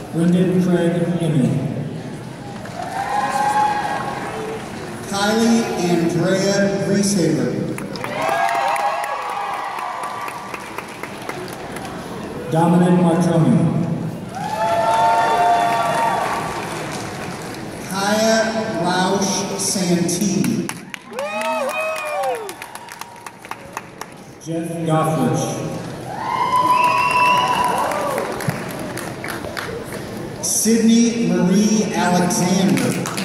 Brendan Craig Hemming. Kylie Andrea Grieshaber. Dominic Martoni. Kaya Roush Santee. Jeff Goffrich. Sydney Marie Alexander.